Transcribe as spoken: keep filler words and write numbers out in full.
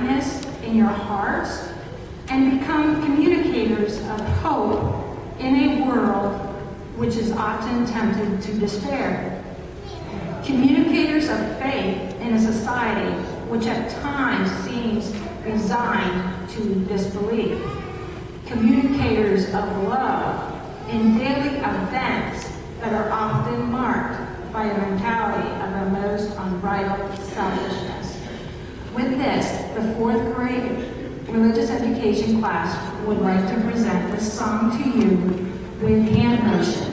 happiness in your hearts and become communicators of hope in a world which is often tempted to despair. Communicators of faith in a society which at times seems resigned to disbelief. Communicators of love in daily events that are often marked by a mentality of the most unbridled selfishness. With this, the fourth grade religious education class would like to present this song to you with hand motion.